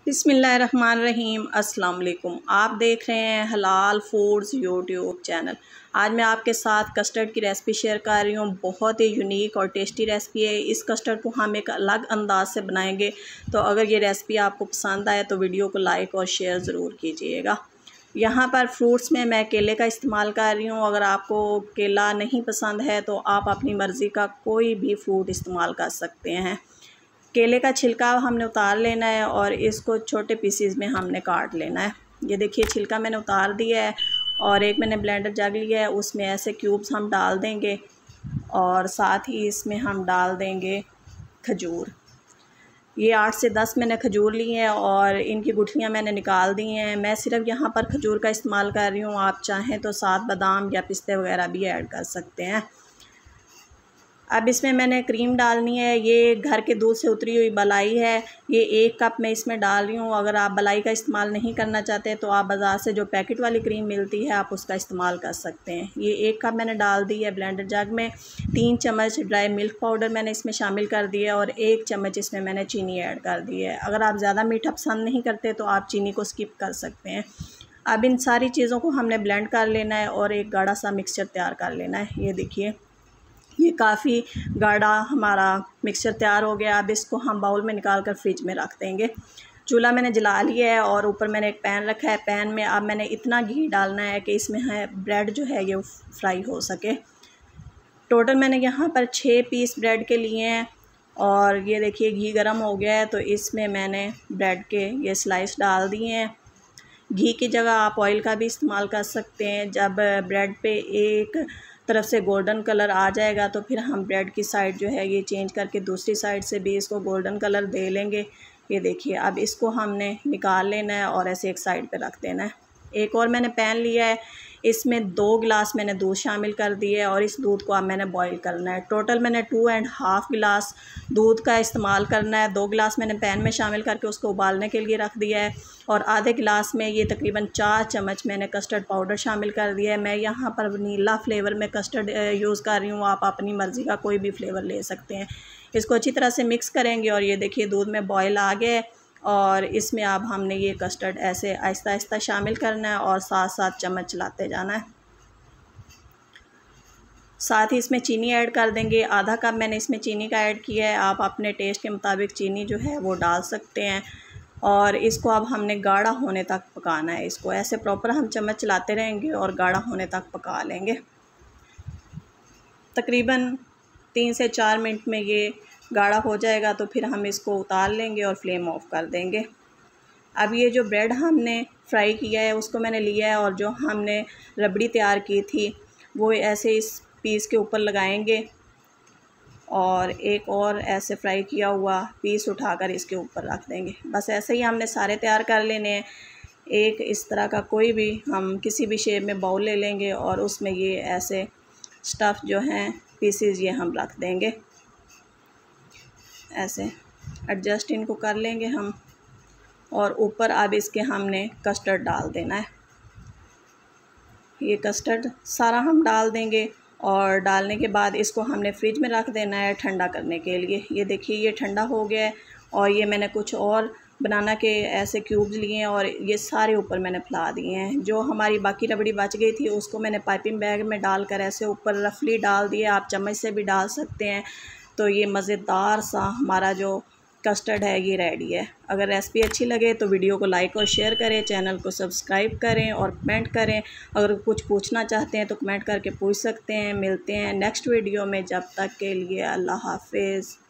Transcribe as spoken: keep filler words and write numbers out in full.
बिस्मिल्लाहिर्रहमानिर्रहीम। अस्सलाम वालेकुम। आप देख रहे हैं हलाल फूड्स यूट्यूब चैनल। आज मैं आपके साथ कस्टर्ड की रेसिपी शेयर कर रही हूँ। बहुत ही यूनिक और टेस्टी रेसिपी है। इस कस्टर्ड को हम एक अलग अंदाज से बनाएंगे। तो अगर ये रेसिपी आपको पसंद आए तो वीडियो को लाइक और शेयर ज़रूर कीजिएगा। यहाँ पर फ्रूट्स में मैं केले का इस्तेमाल कर रही हूँ। अगर आपको केला नहीं पसंद है तो आप अपनी मर्ज़ी का कोई भी फ्रूट इस्तेमाल कर सकते हैं। केले का छिलका हमने उतार लेना है और इसको छोटे पीसीज में हमने काट लेना है। ये देखिए छिलका मैंने उतार दिया है और एक मैंने ब्लेंडर जग लिया है, उसमें ऐसे क्यूब्स हम डाल देंगे और साथ ही इसमें हम डाल देंगे खजूर। ये आठ से दस मैंने खजूर ली हैं और इनकी गुठलियाँ मैंने निकाल दी हैं। मैं सिर्फ यहाँ पर खजूर का इस्तेमाल कर रही हूँ। आप चाहें तो साथ बादाम या पिस्ते वगैरह भी ऐड कर सकते हैं। अब इसमें मैंने क्रीम डालनी है। ये घर के दूध से उतरी हुई मलाई है। ये एक कप मैं इसमें डाल रही हूँ। अगर आप मलाई का इस्तेमाल नहीं करना चाहते तो आप बाज़ार से जो पैकेट वाली क्रीम मिलती है आप उसका इस्तेमाल कर सकते हैं। ये एक कप मैंने डाल दी है ब्लेंडर जग में। तीन चम्मच ड्राई मिल्क पाउडर मैंने इसमें शामिल कर दिया और एक चम्मच इसमें मैंने चीनी ऐड कर दी है। अगर आप ज़्यादा मीठा पसंद नहीं करते तो आप चीनी को स्किप कर सकते हैं। अब इन सारी चीज़ों को हमने ब्लेंड कर लेना है और एक गाढ़ा सा मिक्सचर तैयार कर लेना है। ये देखिए ये काफ़ी गाढ़ा हमारा मिक्सचर तैयार हो गया। अब इसको हम बाउल में निकाल कर फ्रिज में रख देंगे। चूल्हा मैंने जला लिया है और ऊपर मैंने एक पैन रखा है। पैन में अब मैंने इतना घी डालना है कि इसमें है ब्रेड जो है ये फ्राई हो सके। टोटल मैंने यहाँ पर छः पीस ब्रेड के लिए हैं और ये देखिए घी गर्म हो गया है तो इसमें मैंने ब्रेड के ये स्लाइस डाल दिए हैं। घी की जगह आप ऑयल का भी इस्तेमाल कर सकते हैं। जब ब्रेड पे एक तरफ से गोल्डन कलर आ जाएगा तो फिर हम ब्रेड की साइड जो है ये चेंज करके दूसरी साइड से भी इसको गोल्डन कलर दे लेंगे। ये देखिए अब इसको हमने निकाल लेना है और ऐसे एक साइड पे रख देना है। एक और मैंने पैन लिया है, इसमें दो गिलास मैंने दूध शामिल कर दिए और इस दूध को अब मैंने बॉईल करना है। टोटल मैंने टू एंड हाफ़ गिलास दूध का इस्तेमाल करना है। दो गिलास मैंने पैन में शामिल करके उसको उबालने के लिए रख दिया है और आधे गिलास में ये तकरीबन चार चम्मच मैंने कस्टर्ड पाउडर शामिल कर दिया है। मैं यहाँ पर वनीला फ्लेवर में कस्टर्ड यूज़ कर रही हूँ। आप अपनी मर्ज़ी का कोई भी फ्लेवर ले सकते हैं। इसको अच्छी तरह से मिक्स करेंगे और ये देखिए दूध में बॉयल आ गया है और इसमें अब हमने ये कस्टर्ड ऐसे आहिस्ता आहिस्ता शामिल करना है और साथ साथ चम्मच चलाते जाना है। साथ ही इसमें चीनी ऐड कर देंगे। आधा कप मैंने इसमें चीनी का ऐड किया है। आप अपने टेस्ट के मुताबिक चीनी जो है वो डाल सकते हैं और इसको अब हमने गाढ़ा होने तक पकाना है। इसको ऐसे प्रॉपर हम चम्मच चलाते रहेंगे और गाढ़ा होने तक पका लेंगे। तकरीबन तीन से चार मिनट में ये गाढ़ा हो जाएगा तो फिर हम इसको उतार लेंगे और फ्लेम ऑफ कर देंगे। अब ये जो ब्रेड हमने फ्राई किया है उसको मैंने लिया है और जो हमने रबड़ी तैयार की थी वो ऐसे इस पीस के ऊपर लगाएंगे और एक और ऐसे फ्राई किया हुआ पीस उठाकर इसके ऊपर रख देंगे। बस ऐसे ही हमने सारे तैयार कर लेने हैं। एक इस तरह का कोई भी हम किसी भी शेप में बाउल ले लेंगे और उसमें ये ऐसे स्टफ़ जो हैं पीसेस ये हम रख देंगे। ऐसे एडजस्ट इनको कर लेंगे हम और ऊपर अब इसके हमने कस्टर्ड डाल देना है। ये कस्टर्ड सारा हम डाल देंगे और डालने के बाद इसको हमने फ्रिज में रख देना है ठंडा करने के लिए। ये देखिए ये ठंडा हो गया है और ये मैंने कुछ और बनाना के ऐसे क्यूब्स लिए हैं और ये सारे ऊपर मैंने फैला दिए हैं। जो हमारी बाकी रबड़ी बच गई थी उसको मैंने पाइपिंग बैग में डालकर ऐसे ऊपर रफली डाल दिया। आप चम्मच से भी डाल सकते हैं। तो ये मज़ेदार सा हमारा जो कस्टर्ड है ये रेडी है। अगर रेसिपी अच्छी लगे तो वीडियो को लाइक और शेयर करें, चैनल को सब्सक्राइब करें और कमेंट करें। अगर कुछ पूछना चाहते हैं तो कमेंट करके पूछ सकते हैं। मिलते हैं नेक्स्ट वीडियो में। जब तक के लिए अल्लाह हाफिज़।